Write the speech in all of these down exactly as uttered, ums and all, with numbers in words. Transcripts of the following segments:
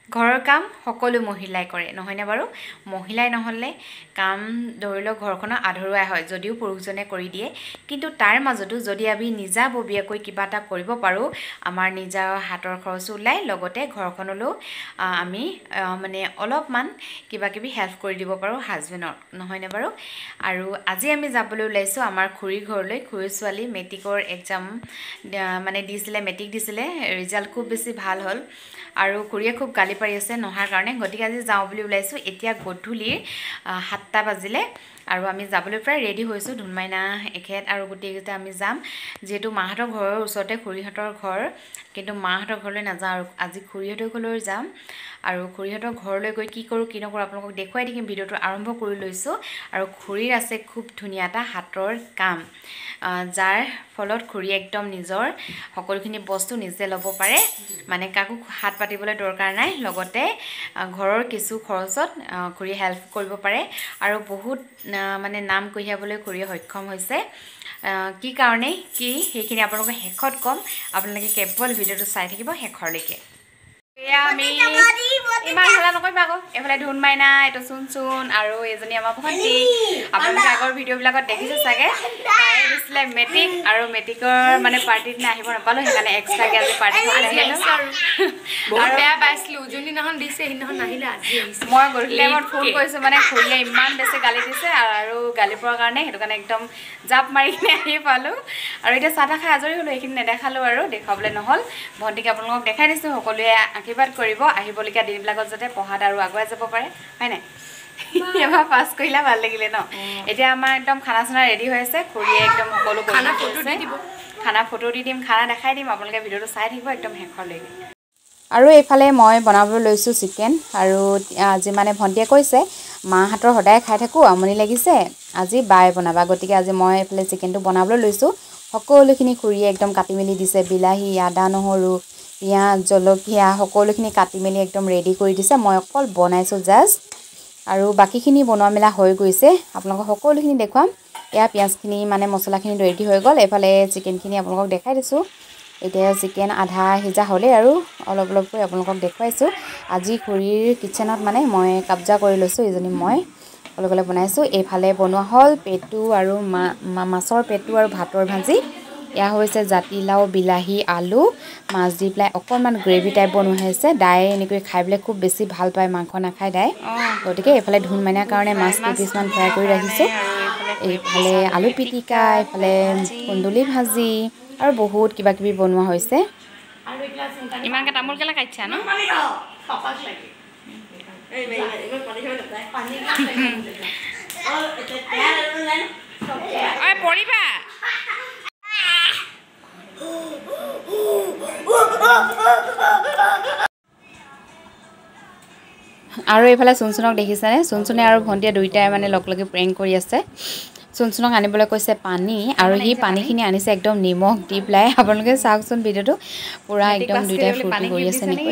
ঘৰৰ কাম সকলো মহিলাই কৰে নহয়নে বাৰু মহিলাই নহলে কাম ধৰি লওক ঘৰখনৰ আধৰুৱাই হয় যদিও পুৰুষজনে কৰি দিয়ে কিন্তু তাৰ মাজতো যদি আমি নিজা ববিয়াকৈ কিবা এটা কৰিব পাৰো আমাৰ নিজা হাতৰ খৰচ ওলাই লগতে ঘৰখনলৈও আমি মানে অলপমান কিবা কিবি হেল্প কৰি দিব পাৰো হাজবেণ্ডক নহয়নে বাৰু আৰু আজি আমি যাবলৈ ওলাইছো আমাৰ খুৰী ঘৰলৈ খুৰী ছোৱালী মেট্ৰিকৰ এক্সাম মানে দিছিলে মেট্ৰিক দিছিলে ৰিজাল্ট খুব বেছি ভাল হ'ল আৰু খুৰীয়ে খুব গালি পাৰি আছে নহাৰ কাৰণে গতিকে আজি যাওঁ বুলি ওলাইছো এতিয়া গধূলিৰ সাতটা বাজিলে আৰু আমি যাবলৈ প্ৰায় ৰেডি হৈছো ধুনমাইনা এখেত আৰু গোটেইকেইটা আমি যাম যেহেতু মাহঁতৰ ঘৰৰ ওচৰতে খুৰীহঁতৰ ঘৰ কিন্তু মাহঁতৰ ঘৰলৈ নাযাওঁ আৰু আজি খুৰীহঁতৰ ঘৰলৈ যাম আৰু খুৰীহঁতৰ ঘৰলৈ গৈ কি কৰোঁ কি নকৰোঁ আপোনালোকক দেখুৱাই দিম ভিডিঅ'টো আৰম্ভ কৰি লৈছোঁ আৰু খুৰীৰ আছে খুব ধুনীয়া এটা হাতৰ কাম যাৰ ফলত খুৰী একদম নিজৰ সকলোখিনি বস্তু নিজে ল'ব পাৰে মানে কাকো হাত পাতিবলৈ দৰকাৰ নাই লগতে ঘৰৰ কিছু খৰচত খুৰী হেল্প কৰিব পাৰে আৰু বহুত মানে নাম কঢ়িয়াবলৈ খুৰীয়ে সক্ষম হৈছে কি কাৰণে কি সেইখিনি আপোনালোকে শেষত ক'ম আপোনালোকে কেৱল ভিডিঅ'টো চাই থাকিব শেষৰলৈকে এয়া আমি ইমান হালা নকৰিবা আকৌ এফালে ধুনমাইনা এইটো চোন চোন আৰু এজনী আমাৰ ভণ্টি আপোনালোকে আগৰ ভিডিঅ'বিলাকত দেখিছে চাগে তাই দিছিলে মেট্ৰিক আৰু মেট্ৰিকৰ মানে পাৰ্টিৰ দিনা আহিব নাপালোঁ সেইকাৰণে এক্সট্ৰাকৈ আজি পাৰ্টি আৰু বেয়া পাইছিলোঁ যোনদিনাখন দিছে সেইদিনাখন নাহিলে আজি মই গধূলি টাইমত ফোন কৰিছোঁ মানে খুৰীয়ে ইমান বেছি গালি দিছে আৰু গালি পোৱাৰ কাৰণে সেইটো কাৰণে একদম জাপ মাৰি কিনে আহি পালোঁ আৰু এতিয়া চাহ তাহ খাই আজৰি হ'লোঁ সেইখিনি নেদেখালোঁ আৰু দেখুৱাবলৈ নহ'ল ভণ্টিকে আপোনালোকক দেখাই দিছোঁ সকলোৱে আশীৰ্বাদ কৰিব আহিবলগীয়া দিনবিলাকত যাতে পঢ়াত আৰু আগুৱাই যাব পাৰে হয় নাই এবাৰ পাছ কৰিলে ভাল লাগিলে ন এতিয়া আমাৰ একদম খানা চানা ৰেডি হৈ আছে খুৰীয়ে একদম সকলো খানা ফটো দি দিব খানা ফটো দি দিম খানা দেখাই দিম আপোনালোকে ভিডিঅ'টো চাই থাকিব একদম শেষৰলৈকে আৰু এইফালে মই বনাবলৈ লৈছোঁ চিকেন আৰু আজি মানে ভণ্টিয়ে কৈছে মাহঁতৰ সদায় খাই থাকোঁ আমনি লাগিছে আজি বাই বনাবা গতিকে আজি মই এইফালে চিকেনটো বনাবলৈ লৈছোঁ সকলোখিনি খুৰীয়ে একদম কাটি মেলি দিছে বিলাহী আদা নহৰু পিঁয়াজ জলকীয়া সকলোখিনি কাটি মেলি একদম ৰেডি কৰি দিছে মই অকল বনাইছোঁ জাষ্ট আৰু বাকীখিনি বনোৱা মেলা হৈ গৈছে আপোনালোকক সকলোখিনি দেখুৱাম এয়া পিঁয়াজখিনি মানে মছলাখিনি ৰেডি হৈ গ'ল এইফালে চিকেনখিনি আপোনালোকক দেখাই দিছোঁ এতিয়া চিকেন আধা সিজা হ'লেই আৰু অলপ অলপকৈ আপোনালোকক দেখুৱাইছোঁ আজি খুৰীৰ কিটচেনত মানে মই কাবজা কৰি লৈছোঁ এইজনী মই অলপ অলপ বনাইছোঁ এইফালে বনোৱা হ'ল পেটু আৰু মা মাছৰ পেটু আৰু ভাতৰ ভাজি এয়া হৈছে জাতিলাও বিলাহী আলু মাছ দি পেলাই অকণমান গ্ৰেভি টাইপ বনোৱা হৈছে দাই এনেকৈ খাই পেলাই খুব বেছি ভাল পায় মাংস নাখায় দাই গতিকে এইফালে ধুনমাইনাৰ কাৰণে মাছ কেইপিচমান ফ্ৰাই কৰি ৰাখিছোঁ এইফালে আলু পিটিকা এইফালে কুন্দুলি ভাজি আৰু বহুত কিবা কিবি বনোৱা হৈছে ইমানকৈ তামোল কেলা কাটিছা ন পৰিবা আৰু এইফালে চুনচুনক দেখিছেনে চুনচুনে আৰু ভণ্টিয়ে দুইটাই মানে লগ লাগি প্ৰেংক কৰি আছে চুনচুনক আনিবলৈ কৈছে পানী আৰু সি পানীখিনি আনিছে একদম নিমখ দি পেলাই আপোনালোকে চাওকচোন ভিডিঅ'টো পুৰা একদম দুইটাই ফূৰ্তি কৰি আছে নেকি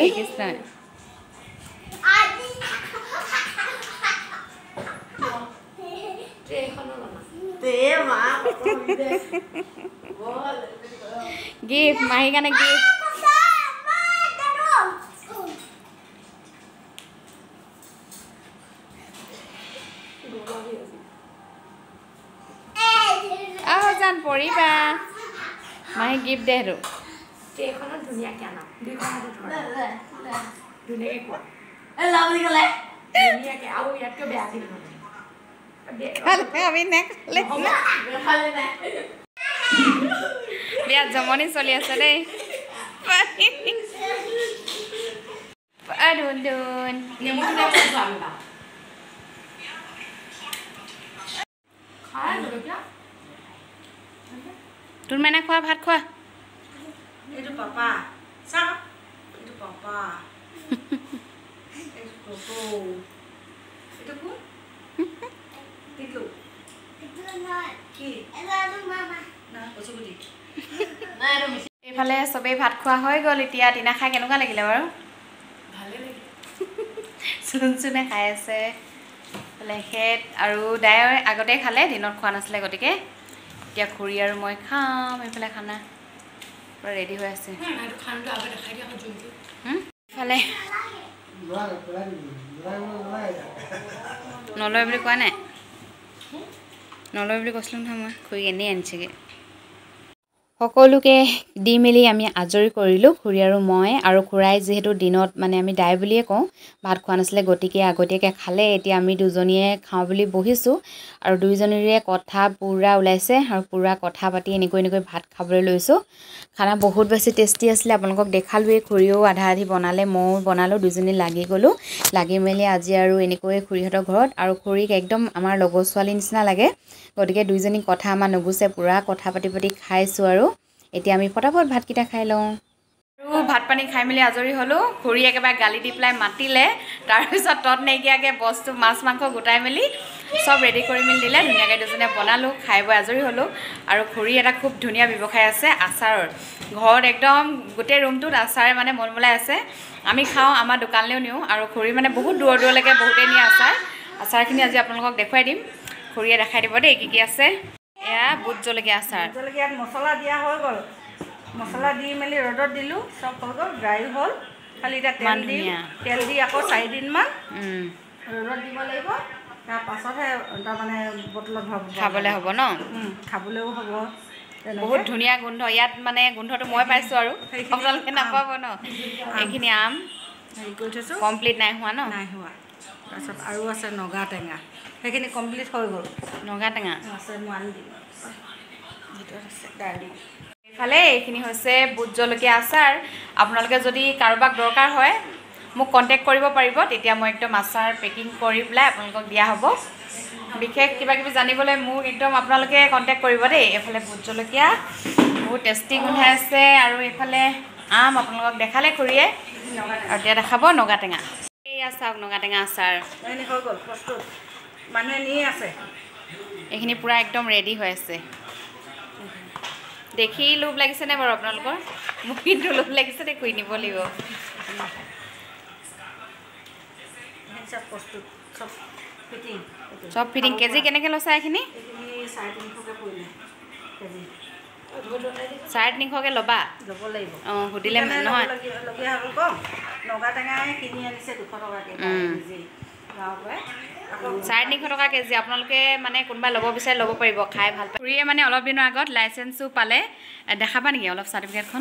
গিফ্ট মাহীৰ কাৰণে গিফ্ট আহ জান পৰিবা মাহী গিফ্ট দে আৰু ট্ৰেখনত ধুনীয়াকৈ আনা ধুনীয়াকৈ কোৱা ধুনীয়াকৈ আৰু ইয়াতকৈ বেয়া দিল বিয়াত জমনি চলি আছে দেই তোৰ মানে খোৱা ভাত খোৱা এইটো পাপা চাও এইটো পাপা এইটো কোকো এইটো কো এইটো এইটো না কি এটো মামা না পছগুটি না এটো এইফালে সবে ভাত খোৱা হৈ গ'ল এতিয়া দিনা খাই কেনেকুৱা লাগিলে বাৰু ভালে লাগিল চুনচুনে খাই আছে লেখেত আৰু দায়ৰ আগতে খালে দিনত খোৱা নাছিলে গতিকে এতিয়া খুৰী আৰু মই খাম এইফালে খানা পুৰা ৰেডি হৈ আছে এইফালে নলয় বুলি কোৱা নাই নলয় বুলি কৈছিলোঁ নহয় মই খুৰী এনেই আনিছেগৈ সকলোকে দি মেলি আমি আজৰি কৰিলোঁ খুৰী আৰু মই আৰু খুৰাই যিহেতু দিনত মানে আমি দাই বুলিয়ে কওঁ ভাত খোৱা নাছিলে গতিকে আগতীয়াকৈ খালে এতিয়া আমি দুজনীয়ে খাওঁ বুলি বহিছোঁ আৰু দুইজনীৰে কথা পূৰা ওলাইছে আৰু পূৰা কথা পাতি এনেকৈ এনেকৈ ভাত খাবলৈ লৈছোঁ খানা বহুত বেছি টেষ্টি আছিলে আপোনালোকক দেখালোৱেই খুৰীও আধা আধি বনালে ময়ো বনালোঁ দুজনী লাগি গ'লোঁ লাগি মেলি আজি আৰু এনেকৈ খুৰীহঁতৰ ঘৰত আৰু খুৰীক একদম আমাৰ লগৰ ছোৱালীৰ নিচিনা লাগে গতিকে দুইজনী কথা আমাৰ নুগুচে পূৰা কথা পাতি পাতি খাইছোঁ আৰু এতিয়া আমি ফটাফট ভাতকেইটা খাই লওঁ আৰু ভাত পানী খাই মেলি আজৰি হ'লোঁ খুৰী একেবাৰে গালি দি পেলাই মাতিলে তাৰপিছত তত নাইকিয়াকৈ বস্তু মাছ মাংস গোটাই মেলি চব ৰেডি কৰি মেলি দিলে ধুনীয়াকৈ দুজনীয়ে বনালোঁ খাই বৈ আজৰি হ'লোঁ আৰু খুৰী এটা খুব ধুনীয়া ব্যৱসায় আছে আচাৰৰ ঘৰত একদম গোটেই ৰুমটোত আচাৰে মানে মলমলাই আছে আমি খাওঁ আমাৰ দোকানলৈও নিওঁ আৰু খুৰী মানে বহুত দূৰ দূৰলৈকে বহুতেই নিয়ে আচাৰ আচাৰখিনি আজি আপোনালোকক দেখুৱাই দিম খুৰীয়ে দেখাই দিব দেই কি কি আছে এয়া বুট জলকীয়া আচাৰ জলকীয়াত মছলা দিয়া হৈ গ'ল মছলা দি মেলি ৰ'দত দিলোঁ চব হৈ গ'ল ড্ৰাই হ'ল খালি এতিয়া তেল দি তেল দি আকৌ চাৰিদিনমান ৰ'দত দিব লাগিব তাৰপাছতহে তাৰমানে বটলত ভৰাব খাবলৈ হ'ব ন খাবলৈও হ'ব বহুত ধুনীয়া গোন্ধ ইয়াত মানে গোন্ধটো মই পাইছোঁ আৰু আপোনালোকে নাপাব ন এইখিনি আম হেৰি কৰি থৈছোঁ কমপ্লিট নাই হোৱা ন নাই হোৱা তাৰপিছত আৰু আছে নগা টেঙা সেইখিনি কমপ্লিট হৈ গ'ল নগা টেঙা আছে মই আনি দিম ভিতৰত আছে দালি এইফালে এইখিনি হৈছে বুট জলকীয়া আচাৰ আপোনালোকে যদি কাৰোবাক দৰকাৰ হয় মোক কণ্টেক্ট কৰিব পাৰিব তেতিয়া মই একদম আচাৰ পেকিং কৰি পেলাই আপোনালোকক দিয়া হ'ব বিশেষ কিবা কিবি জানিবলৈ মোক একদম আপোনালোকে কণ্টেক্ট কৰিব দেই এইফালে ভোট জলকীয়া বহুত টেষ্টি গোন্ধাই আছে আৰু এইফালে আম আপোনালোকক দেখালে খুৰীয়ে আৰু এতিয়া দেখাব নগা টেঙা এয়া চাওক নগা টেঙা আচাৰ হৈ গ'ল প্ৰস্তুত মানুহে নিয়ে আছে এইখিনি পূৰা একদম ৰেডি হৈ আছে দেখি লোভ লাগিছেনে বাৰু আপোনালোকৰ মোক কিন্তু লোভ লাগিছে দেই খুৰি নিব লাগিব চব প্ৰস্তুত চব ফিটিং চব ফিটিং কেজি কেনেকৈ লৈছে এইখিনি চাৰে তিনিশকৈ পৰিলে কেজি চাৰে তিনিশকৈ ল'বা ল'ব লাগিব অঁ সুধিলে নহয় লগীয়া হ'ল কম নগা টেঙাই কিনি আনিছে দুশ টকাকৈ কেজি গাঁৱৰ পৰাই চাৰে তিনিশ টকা কেজি আপোনালোকে মানে কোনোবা ল'ব বিচাৰে ল'ব পাৰিব খাই ভাল পায় খুৰীয়ে মানে অলপ দিনৰ আগত লাইচেঞ্চো পালে দেখাবা নেকি অলপ চাৰ্টিফিকেটখন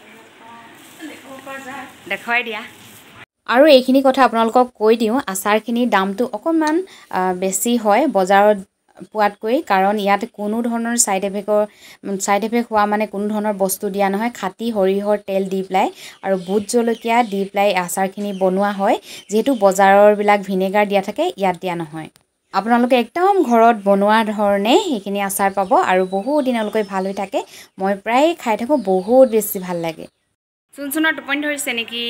দেখুৱাই দিয়া আৰু এইখিনি কথা আপোনালোকক কৈ দিওঁ আচাৰখিনিৰ দামটো অকণমান বেছি হয় বজাৰত পোৱাতকৈ কাৰণ ইয়াত কোনো ধৰণৰ ছাইড এফেক্টৰ ছাইড এফেক্ট হোৱা মানে কোনো ধৰণৰ বস্তু দিয়া নহয় খাটি সৰিয়হৰ তেল দি পেলাই আৰু বুট জলকীয়া দি পেলাই আচাৰখিনি বনোৱা হয় যিহেতু বজাৰৰবিলাক ভিনেগাৰ দিয়া থাকে ইয়াত দিয়া নহয় আপোনালোকে একদম ঘৰত বনোৱা ধৰণে সেইখিনি আচাৰ পাব আৰু বহুত দিনলৈকে ভাল হৈ থাকে মই প্ৰায় খাই থাকোঁ বহুত বেছি ভাল লাগে চোন চোনৰ টোপনি ধৰিছে নেকি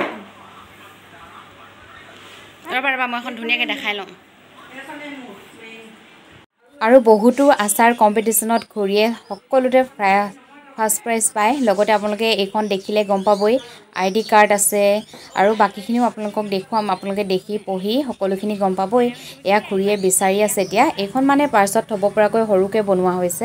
ৰ'বা ৰ'বা মই এখন ধুনীয়াকৈ দেখাই লওঁ আৰু বহুতো আচাৰ কম্পিটিশ্যনত খুৰীয়ে সকলোতে প্ৰায় ফাৰ্ষ্ট প্ৰাইজ পায় লগতে আপোনালোকে এইখন দেখিলে গম পাবই আই ডি কাৰ্ড আছে আৰু বাকীখিনিও আপোনালোকক দেখুৱাম আপোনালোকে দেখি পঢ়ি সকলোখিনি গম পাবই এয়া খুৰীয়ে বিচাৰি আছে এতিয়া এইখন মানে পাৰ্চত থ'ব পৰাকৈ সৰুকৈ বনোৱা হৈছে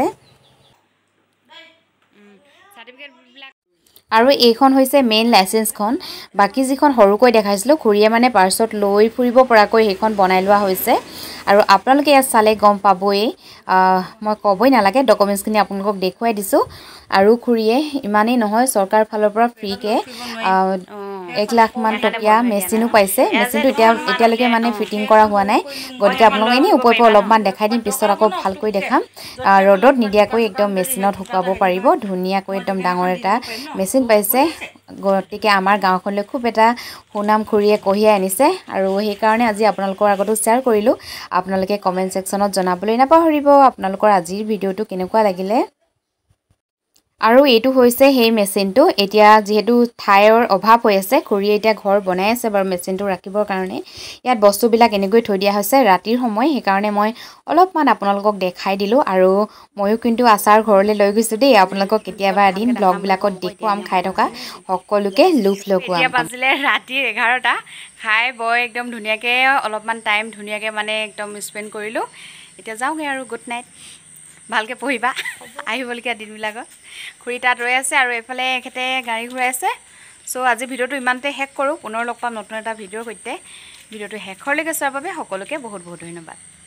আৰু এইখন হৈছে মেইন লাইচেঞ্চখন বাকী যিখন সৰুকৈ দেখাইছিলোঁ খুৰীয়ে মানে পাৰ্চত লৈ ফুৰিব পৰাকৈ সেইখন বনাই লোৱা হৈছে আৰু আপোনালোকে ইয়াত চালে গম পাবই মই ক'বই নালাগে ডকুমেণ্টছখিনি আপোনালোকক দেখুৱাই দিছোঁ আৰু খুৰীয়ে ইমানেই নহয় চৰকাৰৰ ফালৰ পৰা ফ্ৰীকৈ এক লাখমান টকীয়া মেচিনো পাইছে মেচিনটো এতিয়া এতিয়ালৈকে মানে ফিটিং কৰা হোৱা নাই গতিকে আপোনালোকে এনেই ওপৰৰ পৰা অলপমান দেখাই দিম পিছত আকৌ ভালকৈ দেখাম ৰ'দত নিদিয়াকৈ একদম মেচিনত শুকুৱাব পাৰিব ধুনীয়াকৈ একদম ডাঙৰ এটা মেচিন পাইছে গতিকে আমাৰ গাঁওখনলৈ খুব এটা সুনাম খুৰীয়ে কঢ়িয়াই আনিছে আৰু সেইকাৰণে আজি আপোনালোকৰ আগতো শ্বেয়াৰ কৰিলোঁ আপোনালোকে কমেণ্ট ছেকশ্যনত জনাবলৈ নাপাহৰিব আপোনালোকৰ আজিৰ ভিডিঅ'টো কেনেকুৱা লাগিলে আৰু এইটো হৈছে সেই মেচিনটো এতিয়া যিহেতু ঠাইৰ অভাৱ হৈ আছে খুৰীয়ে এতিয়া ঘৰ বনাই আছে বাৰু মেচিনটো ৰাখিবৰ কাৰণে ইয়াত বস্তুবিলাক এনেকৈ থৈ দিয়া হৈছে ৰাতিৰ সময় সেইকাৰণে মই অলপমান আপোনালোকক দেখাই দিলোঁ আৰু ময়ো কিন্তু আচাৰ ঘৰলৈ লৈ গৈছোঁ দেই আপোনালোকক কেতিয়াবা এদিন ব্লগবিলাকত দেখুৱাম খাই থকা সকলোকে লোভ লগোৱাম এতিয়া বাজিলে ৰাতিৰ এঘাৰটা খাই বৈ একদম ধুনীয়াকৈ অলপমান টাইম ধুনীয়াকৈ মানে একদম স্পেণ্ড কৰিলোঁ এতিয়া যাওঁগৈ আৰু গুড নাইট ভালকৈ পঢ়িবা আহিবলগীয়া দিনবিলাকত খুৰী তাত ৰৈ আছে আৰু এইফালে এখেতে গাড়ী ঘূৰাই আছে চ' আজি ভিডিঅ'টো ইমানতে শেষ কৰোঁ পুনৰ লগ পাম নতুন এটা ভিডিঅ'ৰ সৈতে ভিডিঅ'টো শেষলৈকে চোৱাৰ বাবে সকলোকে বহুত বহুত ধন্যবাদ